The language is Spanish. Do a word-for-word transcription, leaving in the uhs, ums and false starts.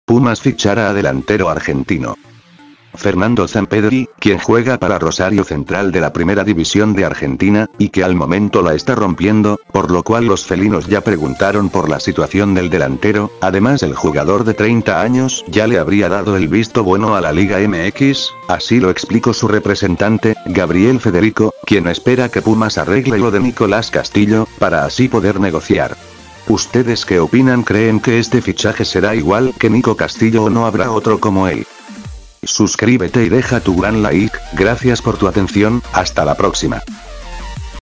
Pumas fichará a delantero argentino. Fernando Sampedri, quien juega para Rosario Central de la Primera División de Argentina, y que al momento la está rompiendo, por lo cual los felinos ya preguntaron por la situación del delantero. Además, el jugador de treinta años ya le habría dado el visto bueno a la Liga M X, así lo explicó su representante, Gabriel Federico, quien espera que Pumas arregle lo de Nicolás Castillo, para así poder negociar. ¿Ustedes qué opinan? ¿Creen que este fichaje será igual que Nico Castillo o no habrá otro como él? Suscríbete y deja tu gran like, gracias por tu atención, hasta la próxima.